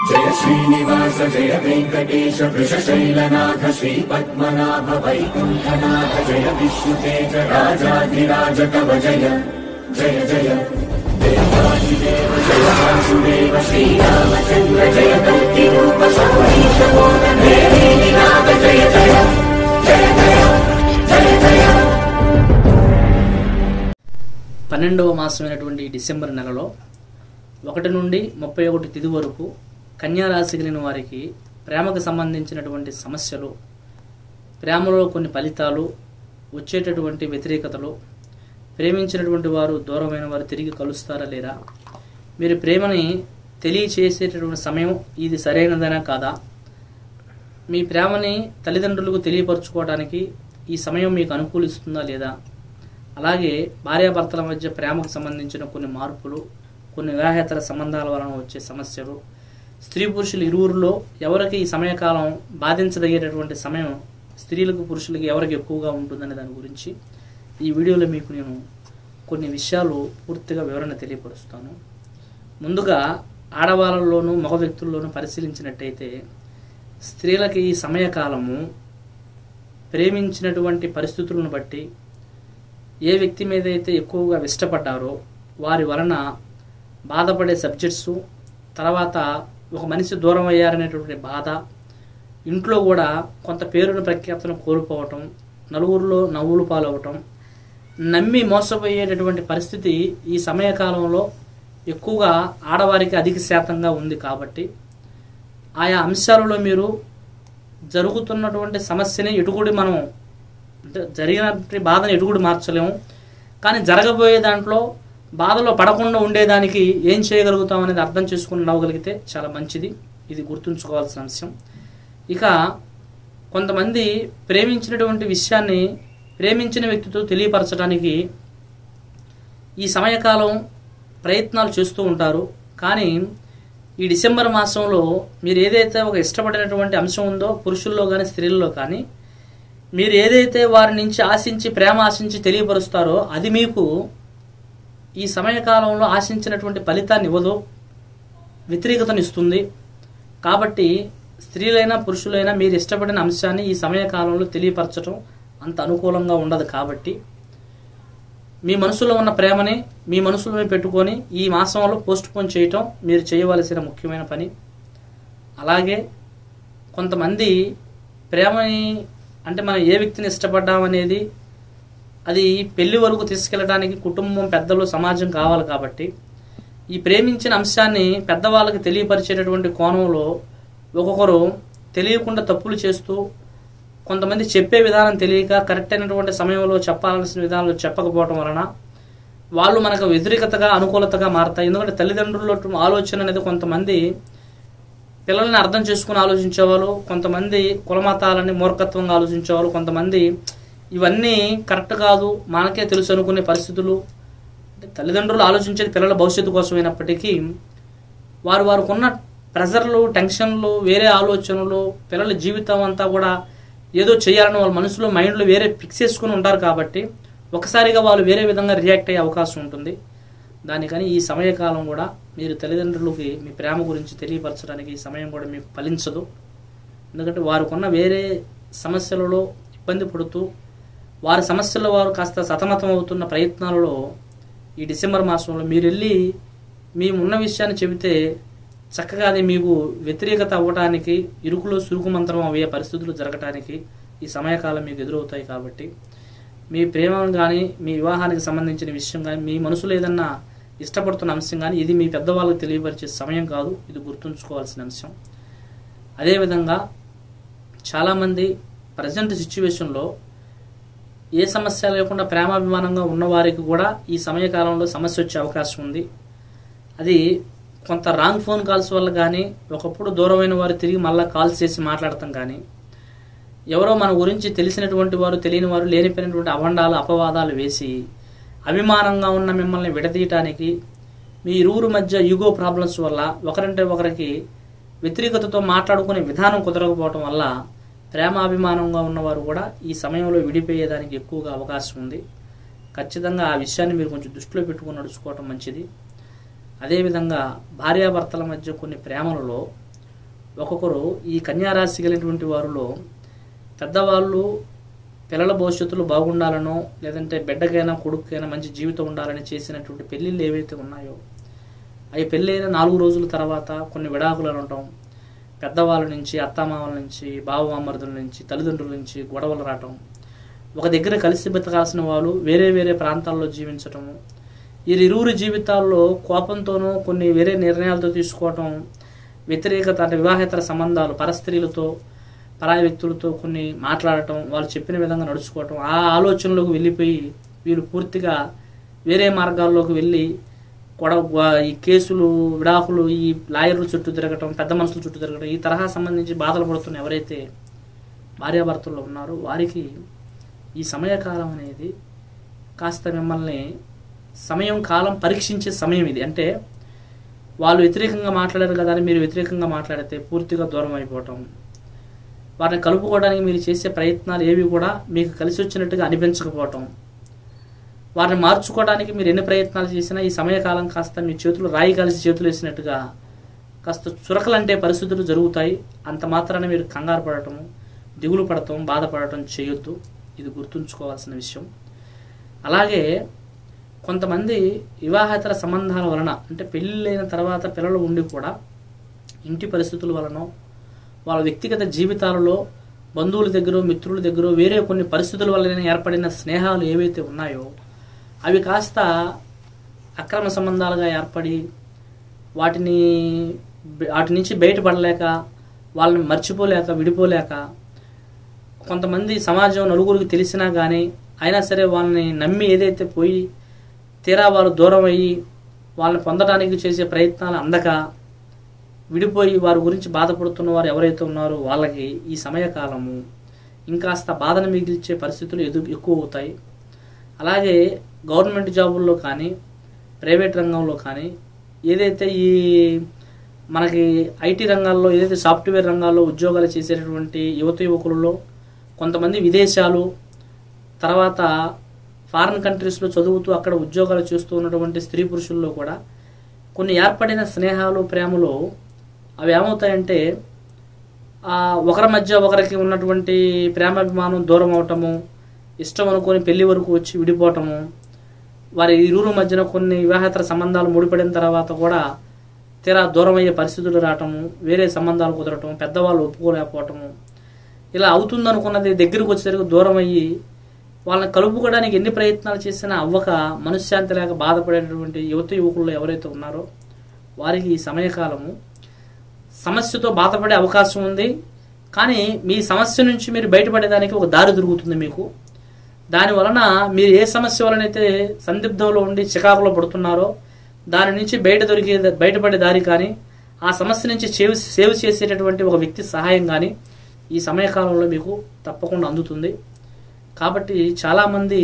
जय श्रीनिवास जय वेंकटेश वृषशैलनाथ श्रीपद्मनाभ वैकुंठनाथ जय विष्णुतेज राजाधिराज तव जय जय जय देवादिदेव जय वासुदेव श्रीरामचंद्र जय कल्किरूप शौरीश मोदन देवीनाथ जय जय जय जय जय जय 12వ మాసమైనటువంటి డిసెంబర్ నెలలో 1 నుండి 31 తిథి వరకు కన్యా రాశి కలిగిన వారికి ప్రేమకు సంబంధించినటువంటి సమస్యలు, ప్రేమలో కొన్ని ఫలితాలు, వచ్చేటటువంటి వ్యతిరేకతలు, ప్రేమించినటువంటి వారు దూరమైన వారు తిరిగి కలుస్తారా లేరా, మీరు ప్రేమని తెలియచేసేటటువంటి సమయం ఇది సరైనదైనా కాదా, మీ ప్రేమని తల్లిదండ్రులకు తెలియపరచుకోవడానికి ఈ సమయం మీకు అనుకూలిస్తుందా లేదా, అలాగే భార్యాభర్తల మధ్య ప్రేమకు సంబంధించిన కొన్ని మార్పులు, కొన్ని వివాహేతర సంబంధాల వలన వచ్చే సమస్యలు, స్త్రీ పురుషులు ఇరువురిలో ఎవరికి ఈ సమయకాలం బాధించదగేటటువంటి సమయం స్త్రీలకు పురుషులకు ఎవరికి ఎక్కువగా ఉంటుందనే దాని గురించి ఈ వీడియోలో మీకు నేను కొన్ని విషయాలు పూర్తిగా వివరణ తెలియపరుస్తాను. ముందుగా ఆడవాళ్ళలోనూ మగ వ్యక్తుల్లోనూ పరిశీలించినట్టయితే స్త్రీలకి ఈ సమయకాలము ప్రేమించినటువంటి పరిస్థితులను బట్టి ఏ వ్యక్తి మీద అయితే ఎక్కువగా ఇష్టపడ్డారో వారి వలన బాధపడే సబ్జెక్ట్సు, తర్వాత ఒక మనిషి దూరం అయ్యారనేటువంటి బాధ, ఇంట్లో కూడా కొంత పేరుని ప్రఖ్యాతను కోల్పోవటం, నలుగురిలో నవ్వులు పాలవటం, నమ్మి మోసపోయేటటువంటి పరిస్థితి ఈ సమయకాలంలో ఎక్కువగా ఆడవారికి అధిక శాతంగా ఉంది. కాబట్టి ఆయా అంశాలలో మీరు జరుగుతున్నటువంటి సమస్యని ఎటుకుడి మనం జరిగినటువంటి బాధను ఎటుకుడి మార్చలేము, కానీ జరగబోయే దాంట్లో బాధలో పడకుండా ఉండేదానికి ఏం చేయగలుగుతాం అనేది అర్థం చేసుకుని నవ్వగలిగితే చాలా మంచిది. ఇది గుర్తుంచుకోవాల్సిన అంశం. ఇక కొంతమంది ప్రేమించినటువంటి విషయాన్ని ప్రేమించిన వ్యక్తితో తెలియపరచడానికి ఈ సమయకాలం ప్రయత్నాలు చేస్తూ ఉంటారు. కానీ ఈ డిసెంబర్ మాసంలో మీరు ఏదైతే ఒక ఇష్టపడినటువంటి అంశం ఉందో పురుషుల్లో కానీ స్త్రీల్లో కానీ, మీరు ఏదైతే వారి నుంచి ఆశించి ప్రేమ ఆశించి తెలియపరుస్తారో అది మీకు ఈ సమయకాలంలో ఆశించినటువంటి ఫలితాన్ని ఇవ్వదు, వ్యతిరేకతను ఇస్తుంది. కాబట్టి స్త్రీలైనా పురుషులైనా మీరు ఇష్టపడిన అంశాన్ని ఈ సమయకాలంలో తెలియపరచడం అంత అనుకూలంగా ఉండదు. కాబట్టి మీ మనసులో ఉన్న ప్రేమని మీ మనసులో పెట్టుకొని ఈ మాసంలో పోస్ట్ పోన్ చేయటం మీరు చేయవలసిన ముఖ్యమైన పని. అలాగే కొంతమంది ప్రేమని అంటే మనం ఏ వ్యక్తిని ఇష్టపడ్డామనేది అది పెళ్లి వరకు తీసుకెళ్ళడానికి కుటుంబం, పెద్దలు, సమాజం కావాలి. కాబట్టి ఈ ప్రేమించిన అంశాన్ని పెద్దవాళ్ళకి తెలియపరిచేటటువంటి కోణంలో ఒక్కొక్కరు తెలియకుండా తప్పులు చేస్తూ, కొంతమంది చెప్పే విధానం తెలియక కరెక్ట్ అయినటువంటి సమయంలో చెప్పాల్సిన విధానంలో చెప్పకపోవడం వలన వాళ్ళు మనకు వ్యతిరేకతగా అనుకూలతగా మారతాయి. ఎందుకంటే తల్లిదండ్రుల ఆలోచన అనేది కొంతమంది పిల్లల్ని అర్థం చేసుకుని ఆలోచించేవాళ్ళు, కొంతమంది కులమతాలని మూర్ఖత్వంగా ఆలోచించేవాళ్ళు, కొంతమంది ఇవన్నీ కరెక్ట్ కాదు మనకే తెలుసు అనుకునే పరిస్థితులు. తల్లిదండ్రులు ఆలోచించేది పిల్లల భవిష్యత్తు కోసమైనప్పటికీ వారుకున్న ప్రెజర్లు, టెన్షన్లు, వేరే ఆలోచనలు, పిల్లల జీవితం అంతా కూడా ఏదో చేయాలని వాళ్ళ మనసులో మైండ్లో వేరే ఫిక్స్ చేసుకుని ఉంటారు. కాబట్టి ఒకసారిగా వాళ్ళు వేరే విధంగా రియాక్ట్ అయ్యే అవకాశం ఉంటుంది. దానికని ఈ సమయకాలం కూడా మీరు తల్లిదండ్రులకి మీ ప్రేమ గురించి తెలియపరచడానికి ఈ సమయం కూడా మీకు ఫలించదు. ఎందుకంటే వారికున్న వేరే సమస్యలలో ఇబ్బంది పడుతూ వారి సమస్యల్లో వారు కాస్త సతమతం అవుతున్న ప్రయత్నాలలో ఈ డిసెంబర్ మాసంలో మీరు వెళ్ళి మీ ఉన్న విషయాన్ని చెబితే చక్కగా అది మీకు వ్యతిరేకత అవ్వడానికి, ఇరుకులో సురుకు మంత్రం అయ్యే పరిస్థితులు జరగటానికి ఈ సమయకాలం మీకు ఎదురవుతాయి. కాబట్టి మీ ప్రేమ కానీ మీ వివాహానికి సంబంధించిన విషయం కానీ మీ మనసులో ఏదన్నా ఇష్టపడుతున్న అంశం కానీ ఇది మీ పెద్దవాళ్ళకి తెలియపరిచే సమయం కాదు. ఇది గుర్తుంచుకోవాల్సిన అంశం. అదేవిధంగా చాలామంది ప్రజెంట్ సిచ్యువేషన్లో ఏ సమస్య లేకుండా ప్రేమాభిమానంగా ఉన్నవారికి కూడా ఈ సమయకాలంలో సమస్య వచ్చే అవకాశం ఉంది. అది కొంత రాంగ్ ఫోన్ కాల్స్ వల్ల కానీ, ఒకప్పుడు దూరమైన వారు తిరిగి మళ్ళీ కాల్స్ చేసి మాట్లాడటం కానీ, ఎవరో మన గురించి తెలిసినటువంటి వారు తెలియని వారు లేనిపోయినటువంటి అభండాలు అపవాదాలు వేసి అభిమానంగా ఉన్న మిమ్మల్ని విడదీయటానికి, మీ ఇరువురు మధ్య ఈగో ప్రాబ్లమ్స్ వల్ల ఒకరంటే ఒకరికి వ్యతిరేకతతో మాట్లాడుకునే విధానం కుదరకపోవటం వల్ల ప్రేమాభిమానంగా ఉన్నవారు కూడా ఈ సమయంలో విడిపోయేదానికి ఎక్కువగా అవకాశం ఉంది. ఖచ్చితంగా ఆ విషయాన్ని మీరు కొంచెం దృష్టిలో పెట్టుకుని నడుచుకోవటం మంచిది. అదేవిధంగా భార్యాభర్తల మధ్య కొన్ని ప్రేమలలో ఒక్కొక్కరు ఈ కన్యారాశి కలిగినటువంటి వారిలో పెద్దవాళ్ళు పిల్లల భవిష్యత్తులో బాగుండాలనో లేదంటే బిడ్డకైనా కొడుకైనా మంచి జీవితం ఉండాలని చేసినటువంటి పెళ్ళిళ్ళు ఏవైతే ఉన్నాయో అవి పెళ్ళైన 4 రోజుల తర్వాత కొన్ని విడాకులు అనటం, పెద్దవాళ్ళ నుంచి, అత్తామామల నుంచి, బావమామర్దుల నుంచి, తల్లిదండ్రుల నుంచి గొడవలు రావటం, ఒక దగ్గర కలిసి బతకాల్సిన వాళ్ళు వేరే వేరే ప్రాంతాల్లో జీవించటము, ఇరువురి జీవితాల్లో కోపంతోనూ కొన్ని వేరే నిర్ణయాలతో తీసుకోవటం, వ్యతిరేకత అంటే వివాహేతర సంబంధాలు పరస్త్రీలతో పరాయి వ్యక్తులతో కొన్ని మాట్లాడటం, వాళ్ళు చెప్పిన విధంగా నడుచుకోవటం, ఆ ఆలోచనలోకి వెళ్ళిపోయి వీళ్ళు పూర్తిగా వేరే మార్గాల్లోకి వెళ్ళి ఈ కేసులు, విడాకులు, ఈ లాయర్ల చుట్టూ తిరగటం, పెద్ద మనుషుల చుట్టూ తిరగటం, ఈ తరహా సంబంధించి బాధలు పడుతున్న ఎవరైతే భార్యాభర్తల్లో ఉన్నారో వారికి ఈ సమయకాలం అనేది కాస్త మిమ్మల్ని కాలం పరీక్షించే సమయం ఇది. అంటే వాళ్ళు వ్యతిరేకంగా మాట్లాడారు కదా అని మీరు వ్యతిరేకంగా మాట్లాడితే పూర్తిగా దూరం అయిపోవటం, వారిని కలుపుకోవడానికి మీరు చేసే ప్రయత్నాలు ఏవి కూడా మీకు కలిసి వచ్చినట్టుగా అనిపించకపోవటం, వారిని మార్చుకోవడానికి మీరు ఎన్ని ప్రయత్నాలు చేసినా ఈ సమయకాలం కాస్త మీ చేతులు రాయి కలిసి చేతులు వేసినట్టుగా కాస్త చురకలంటే పరిస్థితులు జరుగుతాయి. అంత మాత్రాన మీరు కంగారు పడటం, దిగులు పడటం, బాధపడటం చేయొద్దు. ఇది గుర్తుంచుకోవాల్సిన విషయం. అలాగే కొంతమంది వివాహేతర సంబంధాల వలన అంటే పెళ్ళైన తర్వాత పిల్లలు ఉండి కూడా ఇంటి పరిస్థితుల వలన వాళ్ళ వ్యక్తిగత జీవితాలలో బంధువుల దగ్గర, మిత్రుల దగ్గర వేరే కొన్ని పరిస్థితుల వల్ల ఏర్పడిన స్నేహాలు ఏవైతే ఉన్నాయో అవి కాస్త అక్రమ సంబంధాలుగా ఏర్పడి వాటి నుంచి బయటపడలేక, వాళ్ళని మర్చిపోలేక, విడిపోలేక కొంతమంది సమాజం నలుగురికి తెలిసినా కానీ అయినా సరే వాళ్ళని నమ్మి ఏదైతే పోయి తీరా వాళ్ళు దూరం అయ్యి వాళ్ళని పొందడానికి చేసే ప్రయత్నాలు అందక విడిపోయి వారి గురించి బాధపడుతున్న వారు ఎవరైతే ఉన్నారో వాళ్ళకి ఈ సమయకాలము ఇంకాస్త బాధను మిగిల్చే పరిస్థితులు ఎక్కువ అవుతాయి. అలాగే గవర్నమెంట్ జాబుల్లో కానీ ప్రైవేట్ రంగంలో కానీ ఏదైతే ఈ మనకి ఐటీ రంగాల్లో ఏదైతే సాఫ్ట్వేర్ రంగాల్లో ఉద్యోగాలు చేసేటటువంటి యువకులలో కొంతమంది విదేశాలు తర్వాత ఫారిన్ కంట్రీస్లో చదువుతూ అక్కడ ఉద్యోగాలు చేస్తూ ఉన్నటువంటి స్త్రీ పురుషుల్లో కూడా కొన్ని ఏర్పడిన స్నేహాలు, ప్రేమలు అవి ఏమవుతాయంటే ఒకరి మధ్య ఒకరికి ఉన్నటువంటి ప్రేమాభిమానం దూరం అవటము, ఇష్టం అనుకొని పెళ్లి వరకు వచ్చి విడిపోవటము, వారి ఇరువురు మధ్యన కొన్ని వివాహేతర సంబంధాలు ముడిపడిన తర్వాత కూడా తీరా దూరం అయ్యే పరిస్థితులు రావటము, వేరే సంబంధాలు కుదరటం, పెద్దవాళ్ళు ఒప్పుకోలేకపోవటము, ఇలా అవుతుందనుకున్నది దగ్గరకు వచ్చేసరికి దూరం అయ్యి వాళ్ళని కలుపుకోవడానికి ఎన్ని ప్రయత్నాలు చేసినా అవ్వక మనశ్శాంతి లేక బాధపడేటటువంటి యువకులు ఎవరైతే ఉన్నారో వారికి ఈ సమయకాలము సమస్యతో బాధపడే అవకాశం ఉంది. కానీ మీ సమస్య నుంచి మీరు బయటపడేదానికి ఒక దారి దొరుకుతుంది మీకు. దాని వలన మీరు ఏ సమస్య వలనైతే సందిగ్ధంలో ఉండి చికాకులో పడుతున్నారో దాని నుంచి బయటపడే దారి కానీ ఆ సమస్య నుంచి సేవ్ చేసేటటువంటి ఒక వ్యక్తి సహాయం కానీ ఈ సమయకాలంలో మీకు తప్పకుండా అందుతుంది. కాబట్టి చాలామంది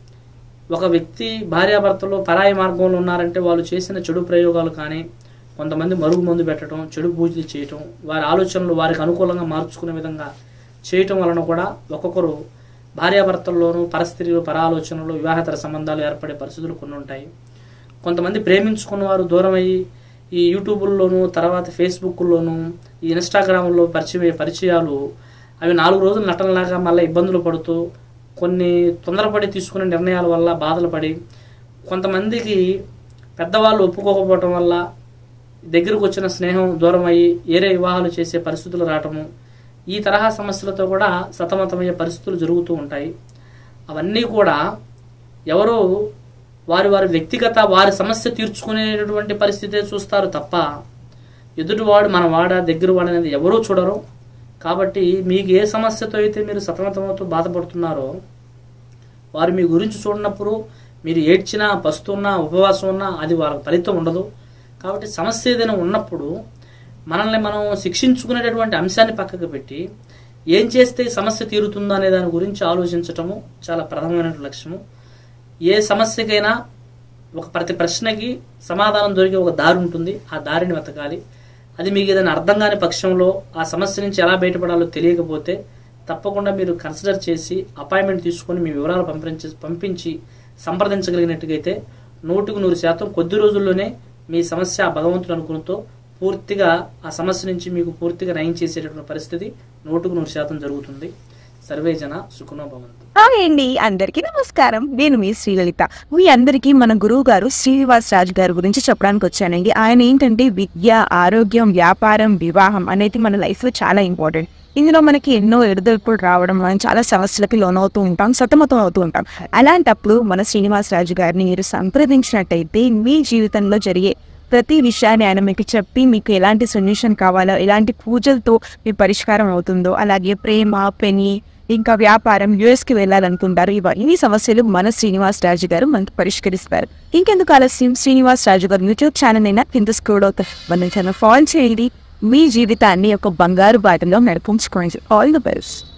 ఒక వ్యక్తి భార్యాభర్తలు పరాయి మార్గంలో ఉన్నారంటే వాళ్ళు చేసిన చెడు ప్రయోగాలు కానీ కొంతమంది మరుగు మందు పెట్టడం, చెడు పూజలు చేయటం, వారి ఆలోచనలు వారికి అనుకూలంగా మార్చుకునే విధంగా చేయటం వలన కూడా ఒక్కొక్కరు భార్యాభర్తల్లోనూ పరస్త్రీలు పరాలోచనలు వివాహేతర సంబంధాలు ఏర్పడే పరిస్థితులు కొన్ని ఉంటాయి. కొంతమంది ప్రేమించుకున్న వారు దూరం అయ్యి ఈ యూట్యూబ్లోనూ తర్వాత ఫేస్బుక్లోనూ ఈ ఇన్స్టాగ్రామ్లో పరిచయాలు అవి 4 రోజులు నటనలాగా మళ్ళీ ఇబ్బందులు పడుతూ కొన్ని తొందరపడి తీసుకునే నిర్ణయాల వల్ల బాధలు పడి కొంతమందికి పెద్దవాళ్ళు ఒప్పుకోకపోవటం వల్ల దగ్గరకు వచ్చిన స్నేహం దూరం అయ్యి ఏరే వివాహాలు చేసే పరిస్థితులు రావటము, ఈ తరహా సమస్యలతో కూడా సతమతమయ్యే పరిస్థితులు జరుగుతూ ఉంటాయి. అవన్నీ కూడా ఎవరో వారి వ్యక్తిగత వారి సమస్య తీర్చుకునేటటువంటి పరిస్థితే చూస్తారు తప్ప ఎదుటివాడు మన వాడ దగ్గర వాడు అనేది ఎవరూ చూడరు. కాబట్టి మీకు ఏ సమస్యతో అయితే మీరు సతమతమవుతూ బాధపడుతున్నారో వారు మీ గురించి చూడనప్పుడు మీరు ఏడ్చినా, పస్తున్నా, ఉపవాసం ఉన్నా అది వాళ్ళకి ఫలితం ఉండదు. కాబట్టి సమస్య ఏదైనా ఉన్నప్పుడు మనల్ని మనం శిక్షించుకునేటటువంటి అంశాన్ని పక్కకు పెట్టి ఏం చేస్తే సమస్య తీరుతుందో అనే దాని గురించి ఆలోచించటము చాలా ప్రధానమైన లక్ష్యము. ఏ సమస్యకైనా ప్రతి ప్రశ్నకి సమాధానం దొరికే ఒక దారి ఉంటుంది, ఆ దారిని వెతకాలి. అది మీకు ఏదైనా అర్థం కాని పక్షంలో ఆ సమస్య నుంచి ఎలా బయటపడాలో తెలియకపోతే తప్పకుండా మీరు కన్సిడర్ చేసి అపాయింట్మెంట్ తీసుకొని మీ వివరాలు పంపించి సంప్రదించగలిగినట్టుగైతే 100% కొద్ది రోజుల్లోనే మీ సమస్య భగవంతుడు అనుకున్నతో పూర్తిగా ఆ సమస్య నుంచి మీకు పూర్తిగా నయం చేసేటటువంటి పరిస్థితి 100% జరుగుతుంది. సర్వే జన సుఖనో భవంతు. హాయ్ అండి, అందరికీ నమస్కారం. నేను మీ శ్రీలలిత. మీ అందరికీ మన గురువు గారు శ్రీనివాస్ రాజు గారి గురించి చెప్పడానికి వచ్చానండి. ఆయన ఏంటంటే విద్య, ఆరోగ్యం, వ్యాపారం, వివాహం అనేది మన లైఫ్లో చాలా ఇంపార్టెంట్. ఇందులో మనకి ఎన్నో ఎడుదొడుపులు రావడం, మనం చాలా సమస్యలకి లోనవుతూ ఉంటాం, సతమతం అవుతూ ఉంటాం. అలాంటప్పుడు మన శ్రీనివాస్ రాజు గారిని మీరు సంప్రదించినట్టయితే మీ జీవితంలో జరిగే ప్రతి విషయాన్ని ఆయన మీకు చెప్పి మీకు ఎలాంటి సొల్యూషన్ కావాలో, ఎలాంటి పూజలతో మీ పరిష్కారం అవుతుందో, అలాగే ప్రేమ, పెని, ఇంకా వ్యాపారం, యుఎస్కి వెళ్ళాలనుకుంటారు, ఇవన్నీ సమస్యలు మన శ్రీనివాస్ రాజు గారు మనకు పరిష్కరిస్తారు. ఇంకెందుకు ఆలస్యం, శ్రీనివాస్ రాజు గారు యూట్యూబ్ ఛానల్ అయినా కింద స్క్రోల్ అవుతారు, మన ఛానల్ ఫాలో చేయండి. మీ జీవితాన్ని ఒక బంగారు బాటలో నడిపించుకోండి. All the best.